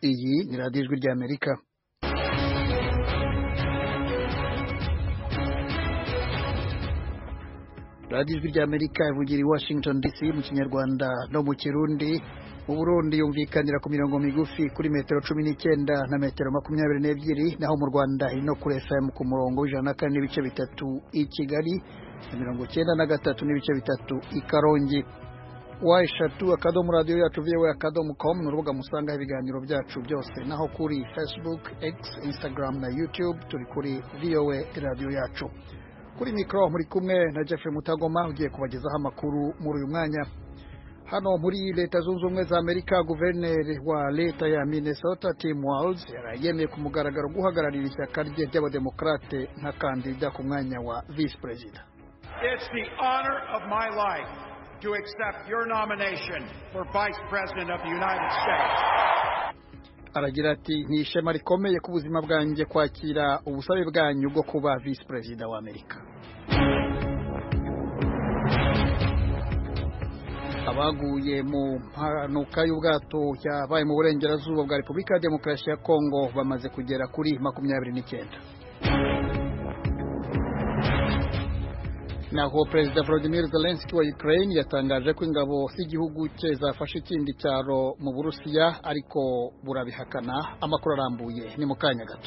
Iyi ni radiyo ijwi ry'Amerika. Radiyo ijwi ry'Amerika ivugira i Washington DC mu Kinyarwanda no mu Kirundi. Mu Burundi yumvikanira ku mirongo migufi kuri metero 19 na metero 22, naho mu Rwanda ino kuri FM ku murongo w'104 n'ibice bitatu i Kigali na 93 n'ibice bitatu i Karongi. Eshatu akadomo radio yacu voa.com n'urubuga musanga ibiganiro byacu byose, naho kuri Facebook, X, Instagram na YouTube turi kuri VOA radio yacu. Kuri mikro muri kumwe na Jeffrey Mutagoma ugiye kubagezaho amakuru muri uyu mwanya. Hano muri Leta Zunze Ubumwe za Amerika, guverineri wa leta ya Minnesota Tim Walz yarayemeye ku mugaragaro guhagararira ishyaka rye ry'abademokrate nka kandida ku mwanya wa vice president. It's the honor of my life to accept your nomination for Vice President of the United States. Aragira ati ni ishema rikomeye ku buzima bwanjye kwakira ubusabe bwanyu bwo kuba Vice President wa Amerika. Abaguye mu mpanuka y'ubwato yabaye mu burengerazuba bwa Repubulika ya Demokarasi ya Kongo bamaze kugera kuri 29. Naho Perezida Volodymyr Zelensky wa Ukraine yatangaje ko ingabo z'igihugu cye zafashe ikindi cyaro mu Burusiya, ariko burabihakana. Amakuru arambuye ni mu kanya gato.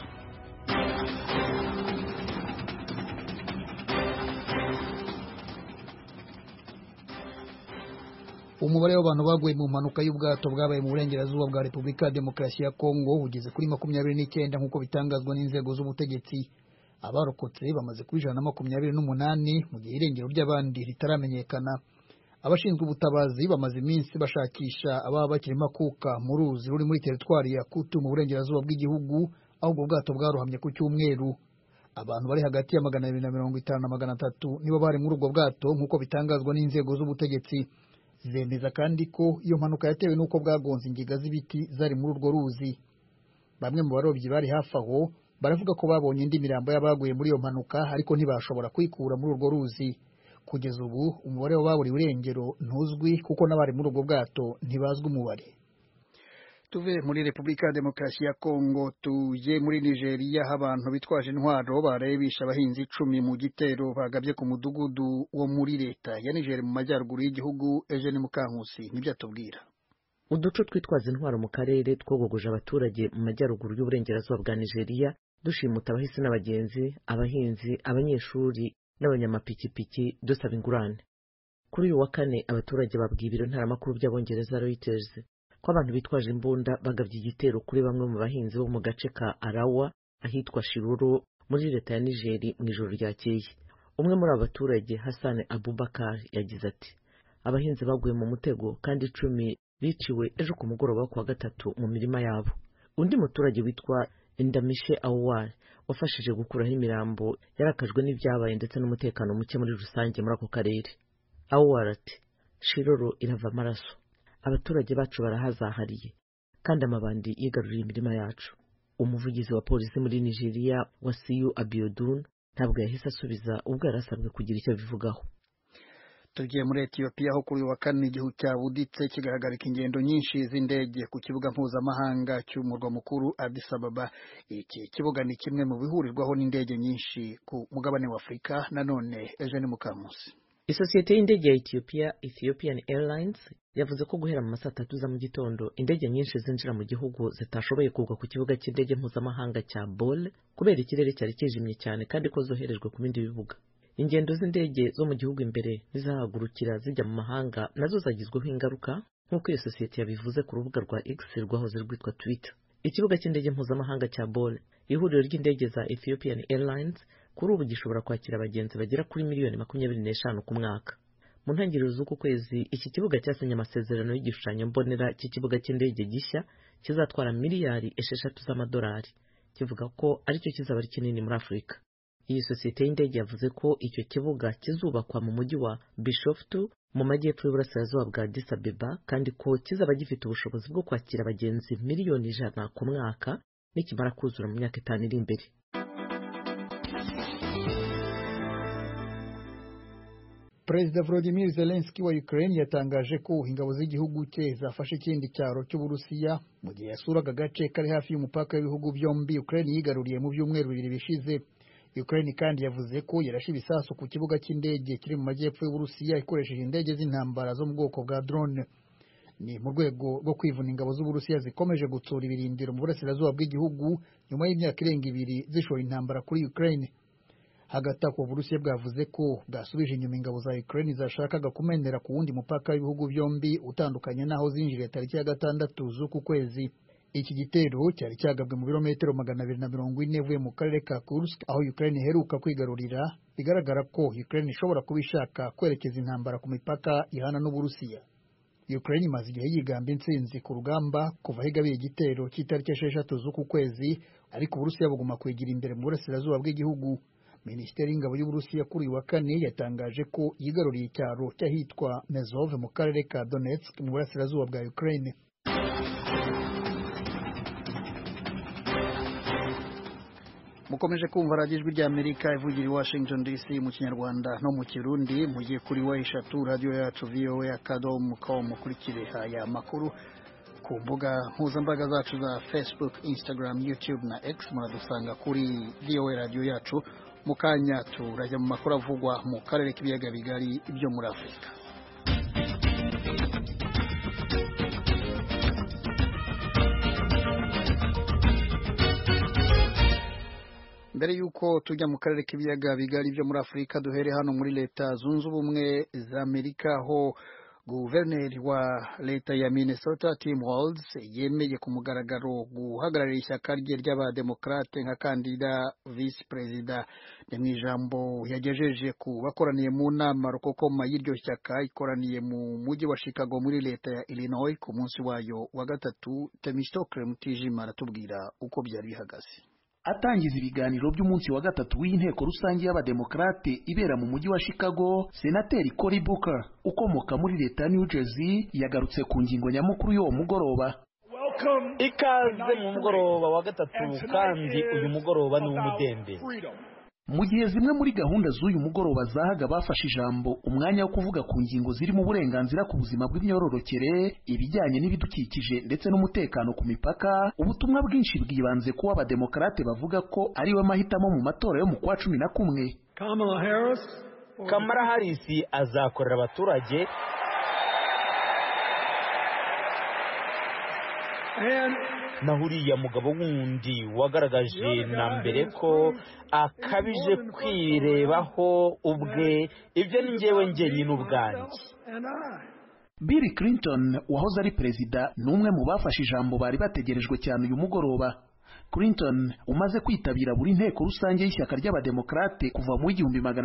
Umubare w'abantu baguye mu mpanuka y'ubwato bwabaye mu burengerazuba bwa Repubulika ya Demokarasi ya Kongo ugeze kuri 29 nk'uko bitangazwa n'inzego z'ubutegetsi. Abarokotse bamaze kuri 128 mu gihe irengero ry'abandi ritaramenyekana. Abashinzwe ubutabazi bamaze iminsi bashakisha ababa bakirimo kuka mu ruzi ruri muri teritwari ya Kutu mu burengerazuba bw'igihugu, aho ubwo bwato bwarohamye ku cyumweru. Abantu bari hagati ya 250 na 300 nibo bari muri ubwo bwato nk'uko bitangazwa n'inzego z'ubutegetsi. Zemeza kandi ko iyo mpanuka yatewe n'uko bwagonze ingiga z'ibiti zari muri urwo ruzi. Bamwe mu barobyi bari hafi aho baravuga ko babonye indi mirambo y'abaguye muri iyo mpanuka, ariko ntibashobora kwikura muri urwo ruzi. Kugeza ubu umubare w'ababuriwe irengero ntuzwi, kuko n'abari muri ubwo bwato ntibazwi umubare. Tuve muri Repubulika ya Demokarasi ya Kongo tuje muri Nigeria, abantu bitwaje intwaro barebisha abahinzi 10 mu gitero bagabye ku mudugudu wo muri leta ya Niger mu majyaruguru y'igihugu. Eugene Mukankusi nibyo atubwira. Uduco twitwaza intwaro mu karere twogogoje abaturage mu majyaruguru y'uburengerazuba bwa Nigeria, dushimuta abahisi n'abagenzi, abahinzi, abanyeshuri n'abanyamapikipiki dusaba ingurane. Kuri uyu wa kane abaturage babwiye ibiro ntaramakuru by'abongereza Reuters ko abantu bitwaje imbunda bagabye igitero kuri bamwe mu bahinzi bo mu gace ka Arawa ahitwa Shiruru muri leta ya Niger mu ijoro ryakeye. Umwe muri abo baturage, Hassan Abubakar, yagize ati abahinzi baguye mu mutego kandi 10 biciwe ejo ku mugoroba wa gatatu mu mirima yabo. Undi muturage witwa Indamishe Awar wafashije gukuraho imirambo yarakajwe n'ibyabaye ndetse n'umutekano muke muri rusange muri ako karere. Awar ati Shiroro irava amaraso, abaturage bacu barahazahariye kandi amabandi yigaruriye imirima yacu. Umuvugizi wa polisi muri Nigeria, Wasiu Abiodun, ntabwo yahise asubiza ubwo yarasabwe kugira icyo bivugaho. Tugiye muri Ethiopia, aho kuri wa kane igihugu cyabuditse kigahagarika ingendo nyinshi z'indege ku kibuga mpuzamahanga cy'umurwa mukuru Addis Ababa. Iki kibuga ni kimwe mu bihurirwaho n'indege nyinshi ku mugabane wa Afurika. Nanone Eugene Mukankusi. Isosiyete y'indege ya Ethiopia, Ethiopian Airlines, yavuze ko guhera mu saa 3 za mu gitondo indege nyinshi zinjira mu gihugu zitashoboye kugwa ku kibuga cy'indege mpuzamahanga cya Bole kubera ikirere cyari kijimye cyane, kandi ko zoherejwe ku bindi bibuga. Ingendo z'indege zo mu gihugu imbere zizahagurukira zijya mu mahanga nazo zagizweho ingaruka, nk'uko iyo sosiyete yabivuze ku rubuga rwa X rwahoze rwitwa Twitter. Ikibuga cy'indege mpuzamahanga cya Bole, ihuriro ry'indege za Ethiopian Airlines, kuri ubu gishobora kwakira abagenzi bagera kuri miliyoni 25 ku mwaka. Mu ntangiriro z'uku kwezi iki kibuga cyasinye amasezerano y'igishushanyo mbonera cy'ikibuga cy'indege gishya kizatwara miliyari 6 z'amadolari, kivuga ko aricyo kizaba ari kinini muri Afurika. Iyi sosiyete y'indege yavuze ko icyo kibuga kizubakwa mu mujyi wa Bishoftu mu majyepfo y'uburasirazuba bwa Addis Ababa, kandi ko kizaba gifite ubushobozi bwo kwakira abagenzi miliyoni 100 ku mwaka nikimara kuzura mu myaka 5 iri imbere. Perezida Volodymyr Zelensky wa Ukraine yatangaje ko ingabo z'igihugu cye zafashe ikindi cyaro cy'Uburusiya mu gihe yasuraga agace kari hafi y'umupaka w'ibihugu byombi Ukraine yigaruriye mu byumweru bibiri bishize. Ukraine kandi yavuze ko yarashe ibisasu ku kibuga cy'indege kiri mu majyepfo y'Uburusiya ikoresheje indege z'intambara zo mu bwoko bwa drone. Ni mu rwego rwo kwivuna ingabo z'Uburusiya zikomeje gutsura ibirindiro mu burasirazuba bw'igihugu nyuma y'imyaka irenga 2 zishora intambara kuri Ukraine. Hagati aho Uburusiya bwavuze ko bwasubije inyuma ingabo za Ukraine zashakaga kumenera ku wundi mupaka w'ibihugu byombi utandukanye naho zinjiriye tariki ya 6 z'uku kwezi. Iki gitero cyari cyagabwe mu birometero 240 uvuye mu karere ka Kursk aho Ukraine iheruka kwigarurira. Bigaragara ko Ukraine ishobora kubishaka kwerekeza intambara ku mipaka ihana n'Uburusiya. Ukraine imaze igihe yigamba intsinzi ku rugamba kuva higabiye igitero cy'itariki 6 z'uku kwezi, ariko Uburusiya buguma kwigira imbere mu burasirazuba bw'igihugu. Minisiteri y'ingabo y'Uburusiya kuri wa kane yatangaje ko yigaruriye icyaro cyahitwa Mezov mu karere ka Donetsk mu burasirazuba bwa Ukraine. Mukomeje kumva Radio Ijwi ry'Amerika ivugira i Washington DC mu Kinyarwanda no mu Kirundi. Mugiye kuri wa eshatu radio yacu voa.com mukurikire aya makuru ku mbuga mpuzambaga zacu za Facebook, Instagram, YouTube na X. Muradusanga kuri VOA radio yacu. Mukanya turajya mu makuru avugwa mu karere k'ibiyaga bigari ibyo muri Afrika. Mbere yuko tujya mu karere k'ibiyaga bigari byo muri Afrika, duhere hano muri Leta Zunze Ubumwe za Amerika ho Guverineri wa leta ya Minnesota Tim Walz yemeye ku mugaragaro guhagararira ishyaka rye ry'abademokrate nka kandida vice president. Ni mu ijambo yagejeje ku bakoraniye mu nama rukokoma y'iryo shyaka ikoraniye mu mujyi wa Chicago muri leta ya Illinois ku munsi wayo wa gatatu. Temistokle Mutijima aratubwira uko byari bihagaze. Atangiza ibiganiro by'umunsi wa gatatu w'inteko rusange y'abademokrate ibera mu mujyi wa Chicago, Senateri Cory Booker ukomoka muri leta ya New Jersey yagarutse ku ngingo nyamukuru y'uwo mugoroba. Ikaze mu mugoroba wa gatatu, kandi uyu mugoroba ni umudende. Mu gihe zimwe muri gahunda z'uyu mugoroba zahaga bafashe ijambo umwanya wo kuvuga ku ngingo zirimo uburenganzira ku buzima bw'imyororokere, ibijyanye n'ibidukikije ndetse n'umutekano ku mipaka, ubutumwa bwinshi bwibanze kuba abademokrate bavuga ko ari we mahitamo mu matora yo mu kwa 11. Kamala Harris azakorera abaturage nahuriya mugabo wundi wagaragaje na mbere ko akabije kwirebaho ubwe. Ibyo ni njyewe njyenyine ubwanjye. Bill Clinton wahoze ari perezida n'umwe mu bafashe ijambo bari bategerejwe cyane uyu mugoroba. Clinton umaze kwitabira buri nteko rusange y'ishyaka ry'abademokrate kuva mu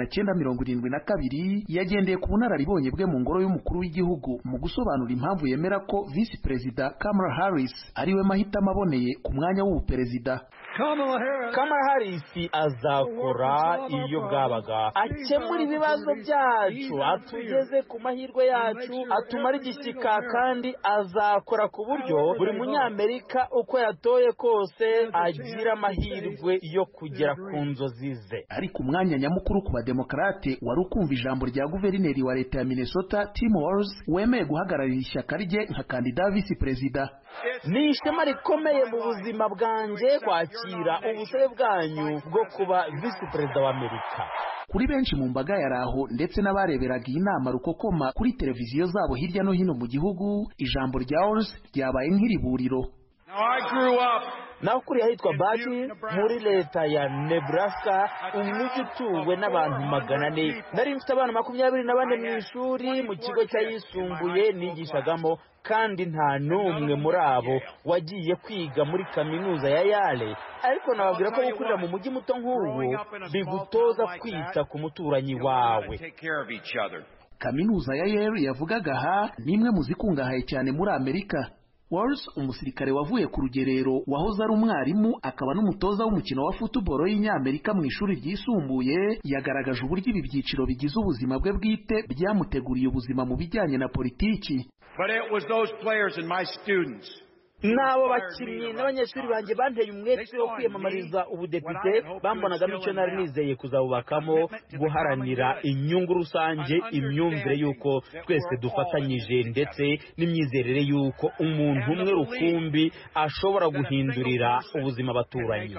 1972 yagendeye ku bunararibonye bwe mu ngoro y'umukuru w'igihugu mu gusobanura impamvu yemera ko vice perezida Kamala Harris ari we mahitamo aboneye ku mwanya w'ubuperezida. Kamala Harris azakora iyo bwabaga akemura ibibazo byacu, atugeze ku mahirwe yacu, atumara igishyika, kandi azakora ku buryo buri munyamerika uko yatoye kose agira amahirwe yo kugera ku nzozi ze. Ariko umwanya nyamukuru ku bademokrate wari ukumva ijambo rya guverineri wa leta ya Minnesota Tim Walz wemeye guhagararira ishyaka rye nka kandida vice perezida. Ni ishema rikomeye mu buzima bwanjye kwakira ubusabe bwanyu bwo kuba vice perezida wa Amerika. Kuri benshi mu mbaga yari aho ndetse n'abareberaga iyi nama rukokoma kuri televiziyo zabo hirya no hino mu gihugu, ijambo rya Walz ryabaye nk'iriburiro. Nakuriye ahitwa Bati muri leta ya Nebraska, umujyi utuwe n'abantu 400. Nari mfite abana 24 mu ishuri mu kigo cyayisumbuye nigishagamo, kandi nta n'umwe muri abo wagiye kwiga muri kaminuza ya Yale. Ariko nababwira ko gukurira mu mujyi muto nk'uwo bigutoza kwita ku muturanyi wawe. Kaminuza ya Yale yavugaga aha ni imwe mu zikungahaye cyane muri Amerika. Walz umusirikare wavuye ku rugerero wahoze ari umwarimu akaba n'umutoza w'umukino wa football y'Inyamerika mu ishuri ryisumbuye, yagaragaje uburyo ibi byiciro bigize ubuzima bwe bwite byamuteguriye ubuzima mu bijyanye na politiki. n'abo bakinnyi n'abanyeshuri banjye banteye umwete wo kwiyamamariza ubudepite bambonagamo icyo nari nizeye kuzabubakamo, guharanira inyungu rusange, imyumvire y'uko twese dufatanyije ndetse n'imyizerere y'uko umuntu umwe rukumbi ashobora guhindurira ubuzima abaturanyi.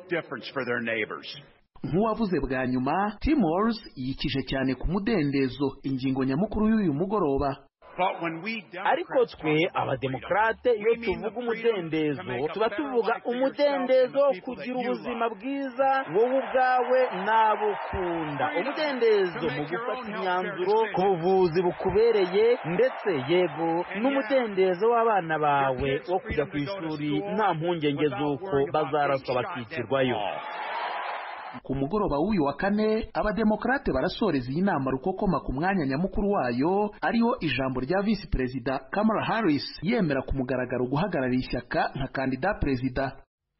Nk'uwavuze bwa nyuma, Tim Walz yikije cyane ku mudendezo, ingingo nyamukuru y'uyu mugoroba. Ariko twe abademokarate iyo tuvuga umudendezo tuba tuvuga umudendezo wo kugira ubuzima bwiza wowe ubwawe n'abo ukunda, umudendezo mu gufata imyanzuro ku buvuzi bukubereye, ndetse yego n'umudendezo w'abana bawe wo kujya ku ishuri nta mpungenge z'uko bazaraswa bakicirwayo. Ku mugoroba w'uyu wa kane, abademokarate barasoreza iyi nama rukokoma ku mwanya nyamukuru wayo, ariho ijambo rya visi perezida Kamala Harris yemera ku mugaragaro guhagararira ishyaka nka kandida perezida.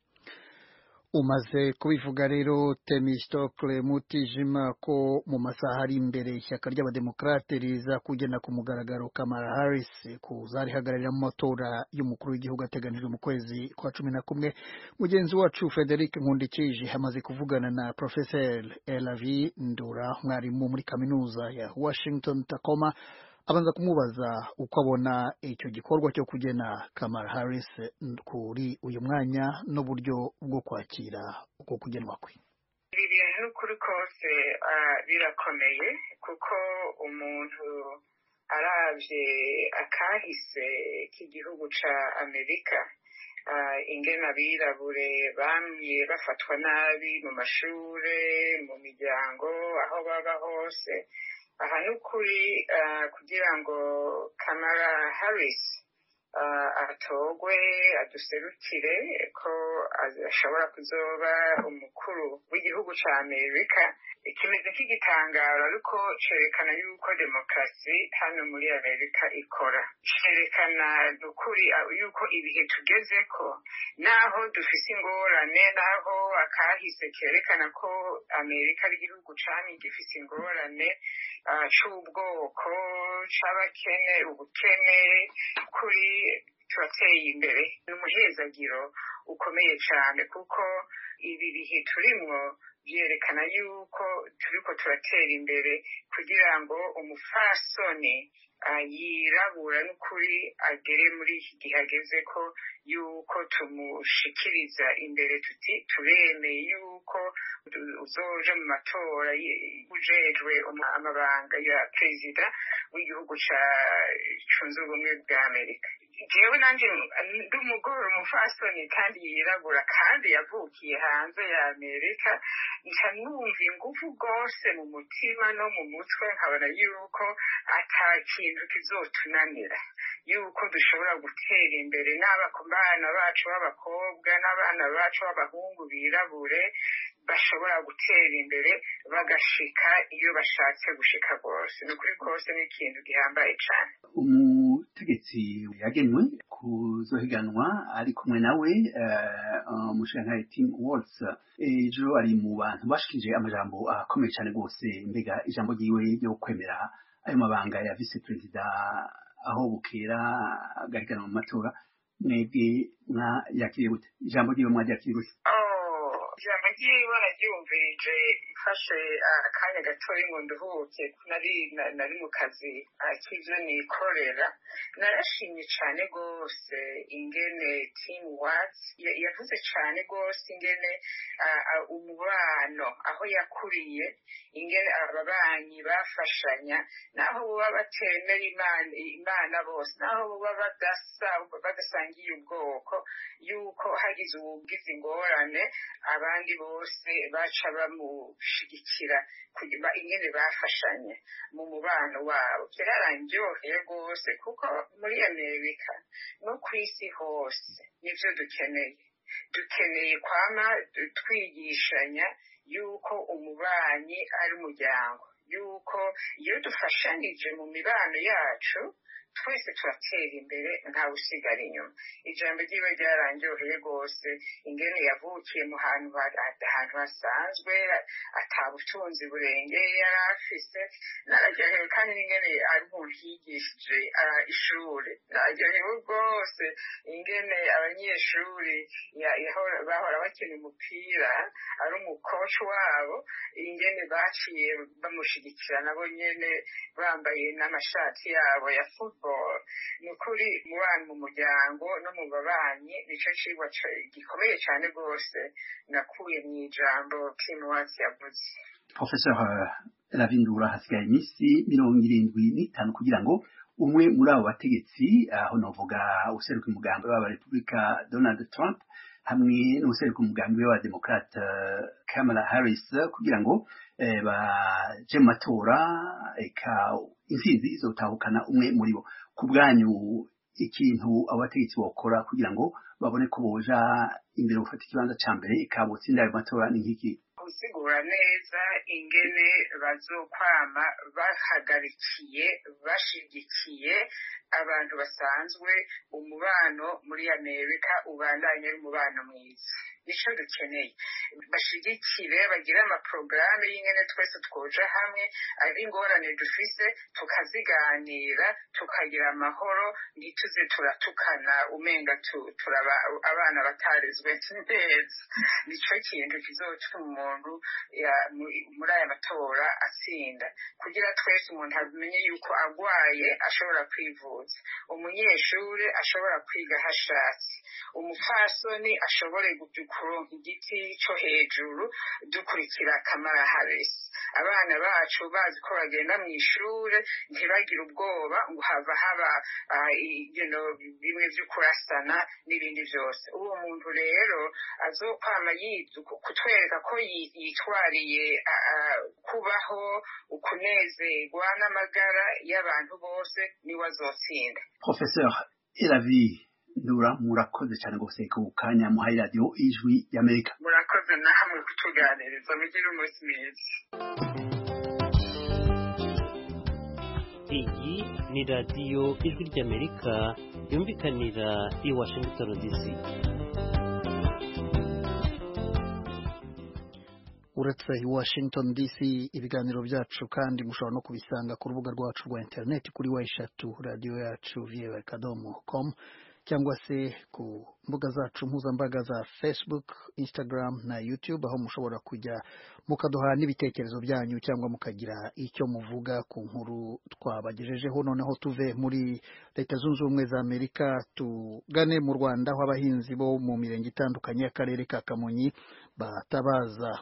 Umaze kubivuga rero Temistokle Mutijima ko mu masaha ari imbere ishyaka ry'abademokarate riza kugena ku mugaragaro Kamala Harris kuzarihagararira mu matora y'umukuru w'igihugu ateganijwe mu kwezi kwa 11. Mugenzi wacu Frederic Nkundikije hamaze kuvugana na Professor Elavi Ndura, mwarimu muri kaminuza ya Washington Tacoma, abanza kumubaza uko abona icyo gikorwa cyo kugena Kamala Harris kuri uyu mwanya n'uburyo bwo kwakira uko kugenwa kwe. Ibi bintu kuri kose birakomeye, kuko umuntu aravye akahise k'igihugu ca Amerika, ingene abirabure bamye bafatwa nabi mu mashure, mu miryango, aho baba hose. Aha n'ukuri kugira ngo Kamala Harris atogwe aduserukire ko ashobora kuzoba umukuru w'igihugu ca Amerika, kimeze nk'igitangaro, ariko cerekana yuko demokarasi hano muri Amerika ikora. Cerekana n'ukuri yuko ibihe tugezeko, naho dufise ingorane, naho akahise kerekana ko Amerika ari igihugu camye gifise ingorane c'ubwoko, c'abakene, ubukene, kuri turateye imbere. N'umuhezagiro ukomeye cane, kuko ibi bihe turimwo vyerekana yuko turiko turatera imbere, kugira ngo umufasoni yirabura n'ukuri agere muri iki gihe ageze ko yuko tumushikiriza imbere, tuti turemeye yuko uzoja mu matora ujejwe amabanga ya perezida w'igihugu cunze ubumwe bwa Amerika. Jewe nanje ndi umugore umufasoni kandi yirabura kandi yavukiye hanze ya Amerika, nca numva ingufu rwose mu mutima no mu mutwe, nkabona yuko ata kintu kizotunanira, yuko dushobora gutera imbere, n'aba ku bana bacu b'abakobwa n'abana bacu b'abahungu birabure bashobora gutera imbere bagashika iyo bashatse gushika rwose. Ni ukuri kose n'ikintu gihambaye cane. Umutegetsi yagenwe kuzohiganwa ari kumwe nawe umushikiranganji Tim Walz ejo ari mu bantu bashikije amajambo akomeye cyane rwose. Mbega ijambo ryiwe ryo kwemera ayo mabanga ya vice perezida aho bukera agahiganwa mu matora, mwebwe mwayakiriye gute? Ijambo ryiwe mwaryakiriye gute? Ijambo ryiwe naryumvirije mfashe akanya gatoya ngo nduhuke, nari mu kazi k'ivyo nikorera. Narashimye cane rwose ingene Tim Walz yavuze cane rwose ingene umubano aho yakuriye, ingene ababanyi bafashanya, naho boba batemera imana bose, naho boba badasangiye ubwoko, yuko hagize uwugize ingorane abandi bose baca bamushigikira, ingene bafashanya mu mubano wabo. Byararandyoheye rwose, kuko muri Amerika no kw'isi hose nivyo dukeneye kwama twigishanya yuko umubanyi ari umuryango, yuko iyo dufashanije mu mibano yacu twese turatera imbere ntawe usigara inyuma. Ijambo ryiwe ryarandyoheye rwose, ingene yavukiye mu hantu hasanzwe ata butunzi burengeye yari afise. Nararyohewe kandi n'ingene ari umuntu yigishije ishuri, nararyohewe rwose ingene abanyeshuri bahora bakina umupira ari umukoci wabo, ingene baciye bamushigikira nabo nyene bambaye n'amashati yabo ya football. Ni ukuri umubano mu muryango no mu babanyi nico cigwa gikomeye cane rwose nakuye mw'ijambo Kim Waltz yavuze. Professor Ravindura, hasigaye iminsi 75 kugira ngo umwe muri abo bategetsi, aho novuga useruka umugambi w'aba Republika Donald Trump hamwe n'useruka umugambi w'aba Democrat Kamala Harris, kugira ngo baje mu matora eka intsinzi izotahukana umwe muri bo. Ku bwanyu ikintu abo bategetsi bokora kugira ngo babone ko boja imbere gufata ikibanza ca mbere ikabutsinda ayo matora ni nk'iki? Gusigura neza ingene bazokwama bahagarikiye bashigikiye abantu basanzwe umubano muri Amerika ubandanye ari umubano mwiza. Nico dukeneye, bashigikire bagire amaprograme y'ingene twese twoja hamwe ari ingorane dufise tukaziganira tukagira amahoro, ntituze turatukana umenga turaba abana batarezwe neza. Nico kintu kizotuma umuntu muri aya matora atsinda, kugira twese umuntu amenye yuko agwaye ashobora kwivuza, umunyeshuri ashobora kwiga hashatse, umufasoni ashobore kuronka igiti co hejuru dukurikira Kamala Harris. Abana bacu bazi ko bagenda mw'ishure ntibagire ubwoba ngo haba bimwe vyo kurasana n'ibindi vyose. Uwo muntu rero azokwama kutwereka ko yitwariye kubaho ukunezerwa n'amagara y'abantu bose niwe azotsinda. Professor Ravindura, murakoze cyane rwose ku kanya muhaye radio Ijwi y'Amerika. Murakoze namwe kutuganiriza, mugire umunsi mwiza. Iyi ni radio Ijwi ry'Amerika yumvikanira i Washington DC. Uretse i Washington DC, ibiganiro byacu kandi mushobora no kubisanga ku rubuga rwacu rwa internet kuri eshatu radio yacu voa.com, cyangwa se ku mbuga zacu mpuzambaga za Facebook, Instagram na YouTube, aho mushobora kujya mukaduha n'ibitekerezo byanyu cyangwa mukagira icyo muvuga ku nkuru twabagejejeho. Noneho tuve muri Leta Zunze Ubumwe za Amerika tugane mu Rwanda, aho abahinzi bo mu mirenge itandukanye y'akarere ka Kamonyi batabaza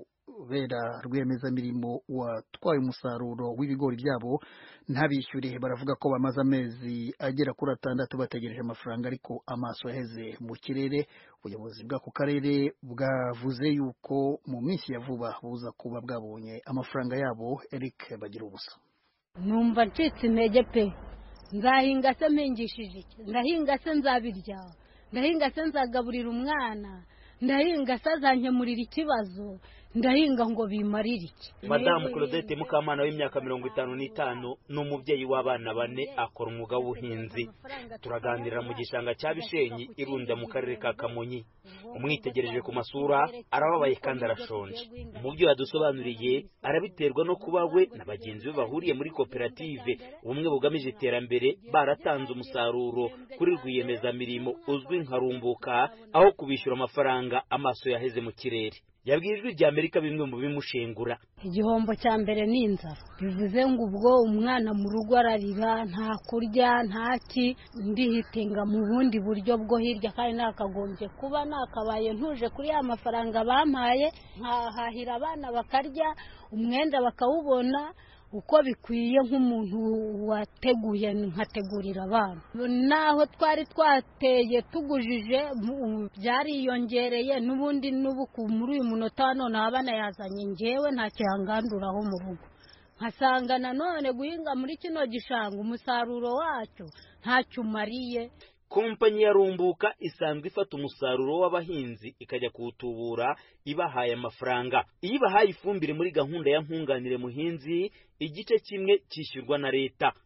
kubera rwiyemezamirimo watwaye umusaruro w'ibigori byabo ntabishyure. Baravuga ko bamaze amezi agera kuri 6 bategereje amafaranga, ariko amaso yaheze mu kirere. Ubuyobozi bw'ako karere bwavuze yuko mu minsi ya vuba buza kuba bwabonye amafaranga yabo. Eric Bagira ubusa. Numva ncitse intege pe, nzahinga se mpingishije iki? Ndahinga se nzabirya? Ndahinga se nzagaburira umwana? Ndahinga se azankemurira ikibazo? Ndahinga ngo bimarire iki? Madamu Claudette Mukamana w'imyaka 55 n'umubyeyi w'abana 4 akora umwuga w'ubuhinzi. Turaganirira mu gishanga cya Bishenyi irunda mu karere ka Kamonyi. Umwitegereje ku masura arababaye kandi arashonje. Mu byo yadusobanuriye arabiterwa no kuba we na bagenzi be bahuriye muri koperative ubumwe bugamije iterambere baratanze umusaruro kuri rwiyemezamirimo uzwi nka Rumbuka, aho kubishyura amafaranga amaso yaheze mu kirere. Yabwirijwe rya Amerika bimwe mu bimushengura. Igihombo cya mbere ni inzara, bivuze ngo ubwo umwana mu rugo ararira, nta kurya ntaki, ndihitinga mu bundi buryo bwo hirya, kandi nakagombye kuba nakabaye ntuje kuri ya mafaranga bampaye, nkahahira abana bakarya, umwenda bakawubona uko bikwiye nk'umuntu wateguye nkategurira abana. Naho twari twateye tugujije byariyongereye, n'ubundi n'ubuku muri uyu munota none abana yazanye ngewe nta cyanganduraho mu rugo, nkasanga nanone guhinga muri kino gishanga umusaruro wacyo ntacyo umariye. Kompanyi ya Rumbuka isanzwe ifata umusaruro w'abahinzi ikajya kuwutubura ibahaye amafaranga. Iyo ibahaye ifumbire muri gahunda ya nkunganire muhinzi, igice kimwe cyishyurwa na leta.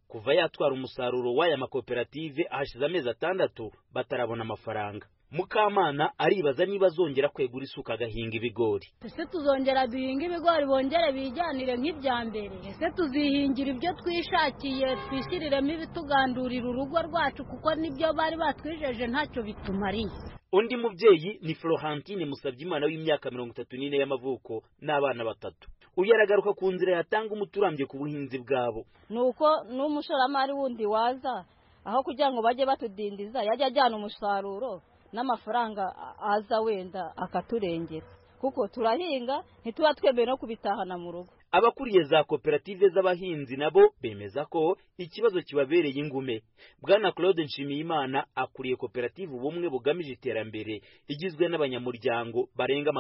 kuva yatwara umusaruro w'aya makoperative hashize amezi 6 batarabona amafaranga. Mukamana aribaza niba azongera kwegura isuka agahinga ibigori. Ese tuzongera duhinga ibigori bongere bijyanire nk'ibya mbere? Ese tuzihingira ibyo twishakiye twishyiriremo ibitugandurira urugo rwacu kuko nibyo bari batwijeje ntacyo bitumariye? Undi mubyeyi ni Florentine Musabyimana w'imyaka 34 y'amavuko n'abana 3. Uyu aragaruka ku nzira yatanga umuturambye ku buhinzi bwabo. Nuko n'umushoramari wundi waza aho kugira ngo bajye batudindiza yajya ajyana umusaruro n'amafaranga aza wenda akaturengera, kuko turahinga ntituba twemeye no kubitahana mu rugo. Abakuriye za koperative z'abahinzi nabo bemeza ko ikibazo kibabereye ingume. Bwana Claude Nshimiyimana akuriye koperative ubumwe bugamije iterambere igizwe n'abanyamuryango barenga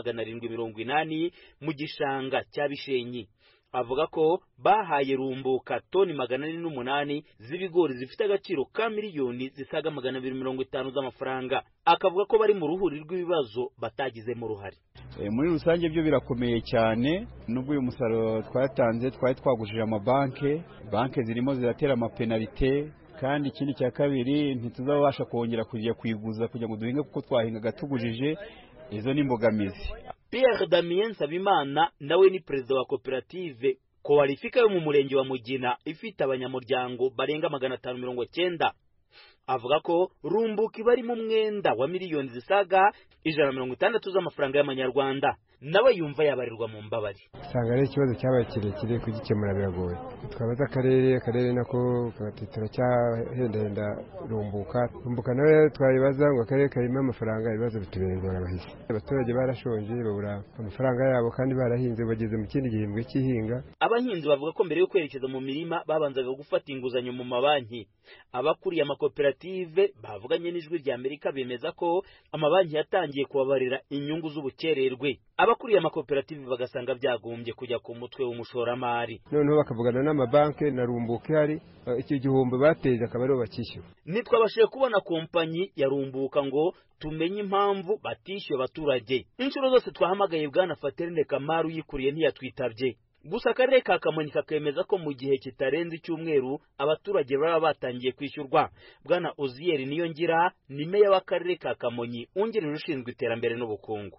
780 mu gishanga cya Bishenyi. Avuga ko bahaye Rumbuka toni 408 z'ibigori zifite agaciro ka miliyoni zisaga 250 z'amafaranga. Akavuga ko bari mu ruhuri rw'ibibazo batagize mu ruhari. Muri rusange byo birakomeye cyane, nubwo uyu musaruro twatanze twagujije banke zirimo ziratera amapenalite, kandi ikindi cya kabiri ntituzabasha kongera kujya kwiguza kugira ngo duhinge kuko twahingaga tugujije. Izo ni imbogamizi. Pierre Damien Sabimana nawe ni perezida wa koperative Koalifika yo mu murenge wa Mugina ifite abanyamuryango barenga 590. Avuga ko Rumbuka bari mu mwenda wa miliyoni zisaga 160 z'amafaranga y'amanyarwanda. Nawe yumva yabarirwa mu mbabari. Sanga ari ikibazo cyabaye kirekire kugikemura biragoye. Twabaza akarere nako kagatitira cyahendenda Rumbuka nawe twayibaza ngo akarere karimo amafaranga, ibibazo bitubereye abahisi. Abaturage barashonje babura amafaranga yabo kandi barahinze bageze mu kindi gihembwe cy'ihinga. Abahinzi bavuga ko mbere yo kwerekeza mu mirima babanzaga gufata inguzanyo mu mabanki. Abakuriye amakoperative bavuganye n'Ijwi rya Amerika bemeza ko amabanki yatangiye kubabarira inyungu z'ubukererwe. Abakuriye amakoperative bagasanga byagombye kujya ku mutwe w'umushoramari. Noneho bakavugana n'amabanki na Rumbuka hari iki gihombo bateje akaba aribo bakishyura. Nitwabashije kubona kompanyi ya Rumbuka ngo tumenye impamvu batishyuye abaturage. Inshuro zose twahamagaye Bwana Faterine Kamaru yikuriye ntiyatwitabye. Gusa akarere ka Kamonyi kakemeza ko mu gihe kitarenze icyumweru abaturage baba batangiye kwishyurwa. Bwana Ozieri Niyongira ni meya w'akarere ka Kamonyi ungirije ushinzwe iterambere n'ubukungu.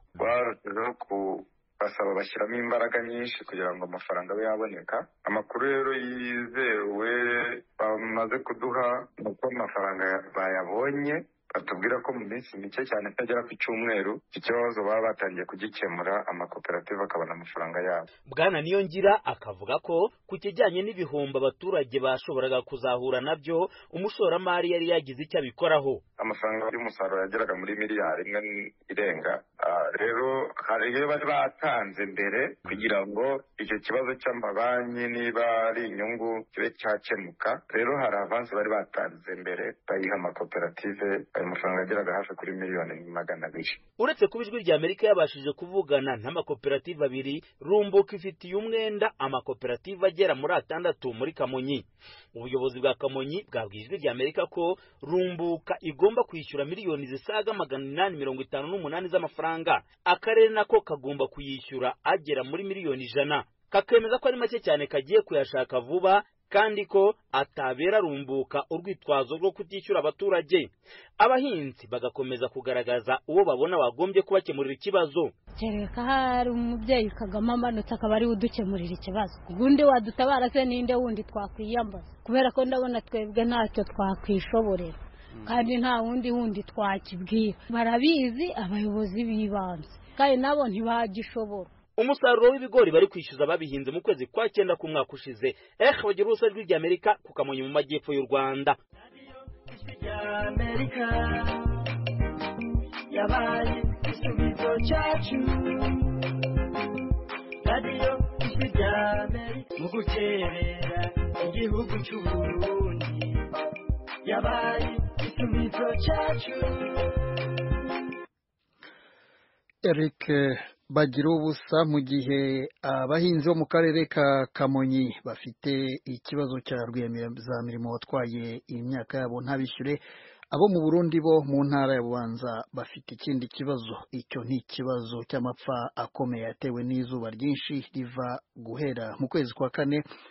Basaba bashyiramo imbaraga nyinshi kugira ngo amafaranga abe yaboneka. Amakuru rero yizewe bamaze kuduha uko amafaranga bayabonye, batubwira ko mu minsi mike cyane itagera ku cyumweru ikibazo baba batangiye kugikemura, amakoperative akabona amafaranga yabo. Bwana Niyongira akavuga ko ku kijyanye n'ibihombo abaturage bashoboraga kuzahura nabyo umushoramari yari yagize icyo abikoraho. Amafaranga y'umusaruro yageraga muri miliyari 1 irenga. Rero hari iyo bari batanze mbere kugira ngo icyo kibazo cy'amabanki niba ari inyungu kibe cyakemuka. Rero hari avance bari batanze mbere bayiha amakoperative, ayo mafaranga yageraga hafi kuri miliyoni 200. Uretse kuba Ijwi rya Amerika yabashije kuvugana n'amakoperative 2, Rumbuka ifitiye umwenda amakoperative agera muri 6 muri Kamonyi. Ubuyobozi bwa Kamonyi bwabwiye Ijwi rya Amerika ko Rumbuka igomba kwishyura miliyoni zisaga 858 z'amafaranga. Akarere nako kagomba kuyishyura agera muri miliyoni 100. Kakemeza ko ari make cyane kagiye kuyashaka vuba kandi ko atabera Rumbuka urwitwazo rwo kutishyura abaturage. Abahinzi bagakomeza kugaragaza uwo babona wagombye kubakemurira ikibazo. Kereka hari umubyeyi Kagame amanutse akaba ari udukemurira ikibazo. Gundi wadutabara se ninde wundi twakwiyambaza? Kubera ko ndabona twebwe ntacyo twakwishoborera. Kandi nta wundi twakibwira. Barabizi abayobozi bibanze kandi nabo ntibagishobora. Umusaruro w'ibigori bari kwishyuza babihinze mu kwezi kwa 9 ku mwaka ushize. Bagira ubusa Ijwi rya Amerika ku Kamonyi mu majyepfo y'u Rwanda. Yabaye igisubizo cyacu. Radio Ijwi rya Amerika mu guterera igihugu cy'u Burundi. Yabaye igisubizo cyacu. Eric Bagira ubusa mu gihe abahinzi bo mu karere ka Kamonyi bafite ikibazo cya rwiyemezamirimo watwaye imyaka yabo ntabishyure, abo mu Burundi bo mu ntara ya Bubanza bafite ikindi kibazo. Icyo ni ikibazo cy'amapfa akomeye yatewe n'izuba ryinshi riva guhera mu kwezi kwa 4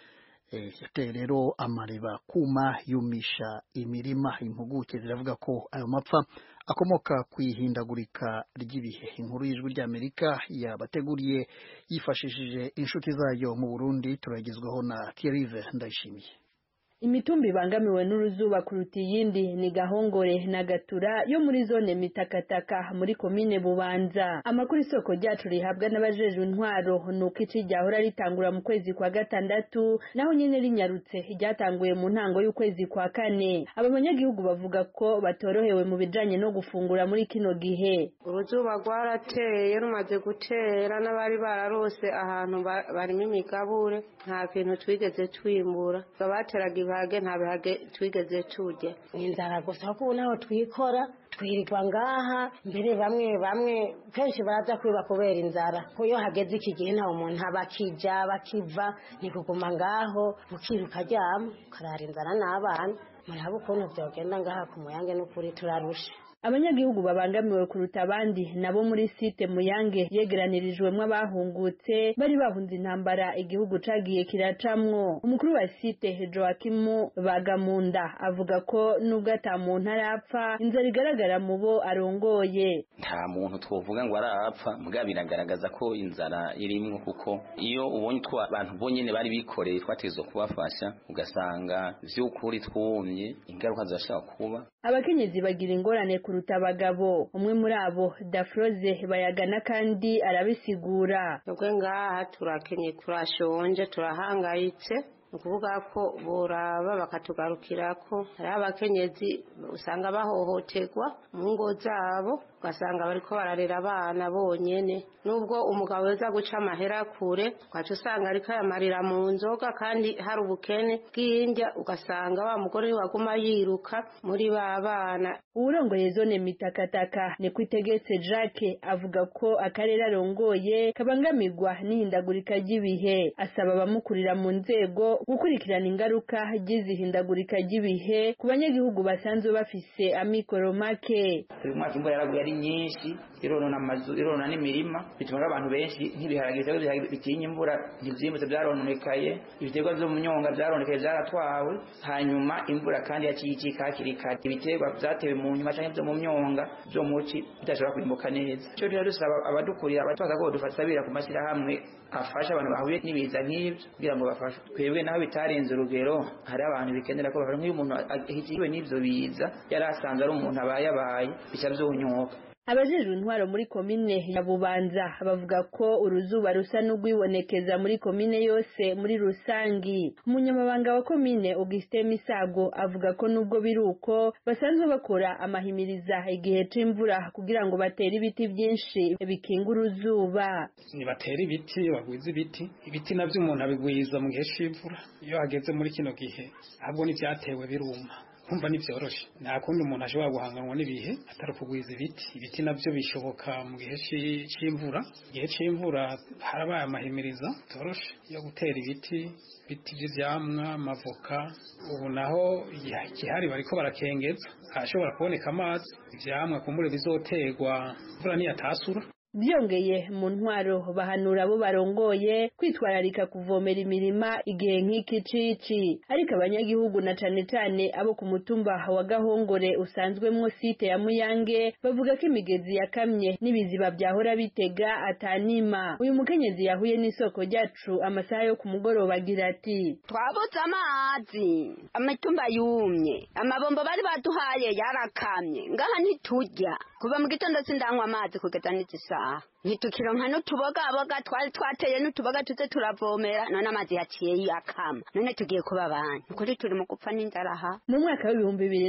yateye rero amariba kuma yumisha imirima. Impuguke ziravuga ko ayo mapfa akomoka ku ihindagurika ry'ibihe. Inkuru y'Ijwi ry'Amerika yabateguriye yifashishije inshuti zayo mu Burundi, turagezwaho na Thierry Ndayishimiye. Imitumba ibangamiwe n'uruzuba kuruta iyindi ni Gahongore na Gatura yo muri zone Mitakataka muri komine Bubanza. Amakuru isoko ryacu rihabwa n'abajejwe intwaro nuko ici ryahora ritangura mu kwezi kwa gatandatu, naho nyene rinyarutse ryatanguye mu ntango y'ukwezi kwa kane. Abanyagihugu bavuga ko batorohewe mu bijanye no gufungura muri kino gihe. Uruzuba rwarateye rumaze gutera, n'abari bararose ahantu barimo imigabure nta kintu twigeze twimbura. Bateraga ibihage nta bihage twigeze turya. Inzara gusa ko naho twikora twirirwa ngaha, mbere bamwe kenshi baraza kwiba kubera inzara. Ko iyo hageze iki gihe nta umuntu abakija bakiva, ni kuguma ngaho mukiruka ryama karara inzara n'abana. Muraba ukuntu byogenda ngaha ku Muyange n'ukuri turarusha. Abanyagihugu babangamiwe kuruta abandi nabo muri site Muyange yegeranirijwemwo abahungutse bari bahunze intambara igihugu cagiye kiracamwo. Umukuru wa site Joakimu Bagamunda avuga ko nubwo ata muntu arapfa, inzara igaragara mu bo arongoye. Nta muntu twovuga ngo arapfa, muga biragaragaza ko inzara irimwo, kuko iyo ubonye abantu bonyene bari bikoreye twatezo kubafasha, ugasanga vy'ukuri twumye ingaruka zashaka kuba. Abakenyezi bagira ingorane kuruta abagabo. Umwe muri abo Dafroze Bayagana kandi arabisigura. Ubwo ngaha turakenye, turashonje, turahangayitse, ukuvuga ko boraba bakatugarukirako. Hari abakenyezi usanga bahohoterwa mu ngo zabo, ugasanga bariko bararera abana bonyene, nubwo umugabo weza guca amahera kure kwacu usanga ariko yamarira mu nzoga, kandi hari ubukene bw'indya, ugasanga wa mugore waguma yiruka muri ba bana. Urongoye zone Mitakataka ni kwitegetse Jacques avuga ko akarere arongoye kabangamirwa n'ihindagurika ry'ibihe. Asaba abamukurira mu nzego gukurikirana ingaruka ry'izihindagurika ry'ibihe ku banyagihugu basanzwe bafise amikoro make. Uyu mwaka imvura yaraguye ari nyinshi, irona amazu, irona n'imirima, bituma abantu benshi nk'ibiharage bitinya imvura ntivyimutse byarononekaye, ibiterwa vyo mu myonga byaronekaye byaratwawe, hanyuma imvura kandi yacicika hakiri kare, ibiterwa vyatewe mu nyuma canke vyo mu myonga vyo muci bidashobora kurimbuka neza. Ico rero dusaba abadukurira abatwaza ko dufatabira ku mashyirahamwe afasha abantu bahuye n'ibiza nk'ibyo kugira ngo bafashe. Twebwe naho bitarenze urugero, hari abantu bikenera ko nk'iyo umuntu ahitiwe n'ivyo biza yari asanzwe ari umuntu abaye bica vyonyoka. Abajejwe intwaro muri komine ya Bubanza bavuga ko uruzuba rusa n'ugwibonekeza muri komine yose muri rusangi. Umunyamabanga wa komine Augustin Misago avuga ko nubwo biruko basanzwe bakora amahimiriza igihe c'imvura kugira ngo batere ibiti byinshi bikinga uruzuba. Ni batera ibiti, bagwiza ibiti navyo umuntu abigwiza mu gihe c'imvura. Iyo hageze muri kino gihe ahubwo n'ivyatewe biruma, kumva nivyoroshe. Nta kundi umuntu ashobora guhanganwa n'ibihe atari kugwiza ibiti navyo bishoboka mu gihe c'imvura. Igihe c'imvura harabaye amahimiriza toroshe yo gutera ibiti vy'ivyamwa, amavoka. Ubu naho igihari bariko barakengeza, hashobora kuboneka amazi, ivyamwa kumbure bizoterwa imvura niyatasura. Byongeye mu ntwaro bahanura abo barongoye kwitwararika kuvomera imirima igihe nk'iki cici. Ariko abanyagihugu na cane cane abo ku mutumba wa Gahongore usanzwemwo site ya Muyange bavuga ko imigezi yakamye n'ibiziba byahora bitega atanima. Uyu mukenyezi yahuye n'isoko ryacu amasaha yo ku mugoroba agira ati: twabuze amazi, amatumba yumye, amabombo bari baduhaye yarakamye, ngaha ntiturya kuva mu gitondo sindanywa amazi kugeza n'izisa ntitukironka n'utubogaboga twari twateye n'utuboga tuze turavomera, none amazi yaciye yakama, none tugiye kuba abana ukuri turi mu gupfa n'inzara aha. Mu mwaka wa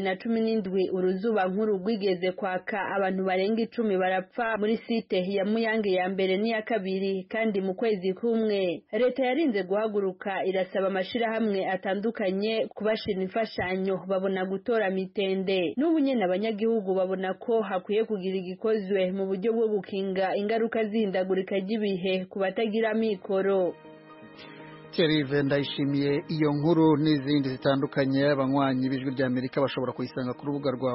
2017 uruzuba nkuru rwigeze kwaka, abantu barenga 10 barapfa muri site ya Muyange ya mbere n'iya kabiri, kandi mu kwezi kumwe. Leta yarinze guhaguruka irasaba amashirahamwe atandukanye kubashira imfashanyo, babona gutora mitende. N'ubu nyene abanyagihugu babona ko hakwiye kugira igikozwe mu buryo bwo gukinga ingaruka z'ihindagurika ry'ibihe ku batagira mikoro. Thierry Ndayishimiye. Iyo nkuru n'izindi zitandukanye abanywanyi b'Ijwi ry'Amerika bashobora kuyisanga ku rubuga rwa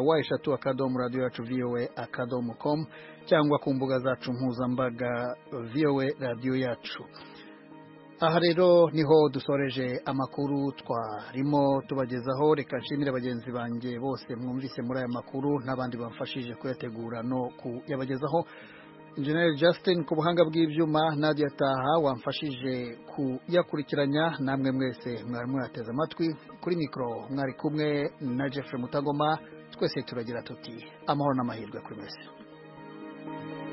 wa3.radio.voa.com cyangwa ku mbuga zacu mpuzambaga VOA Radio Yacu. aha rero niho dusoreje amakuru twarimo tubagezaho. Reka nshimire bagenzi banjye bose mwumvise muri aya makuru n'abandi bamfashije kuyategura no kuyabagezaho. Engineer Justin ku buhanga bw'ibyuma, Nadia Taha wamfashije kuyakurikiranya, namwe mwese mwari mwateze amatwi. Kuri mikro mwari kumwe na Jeffrey Mutagoma, twese turagira tuti amahoro n'amahirwe kuri mwese.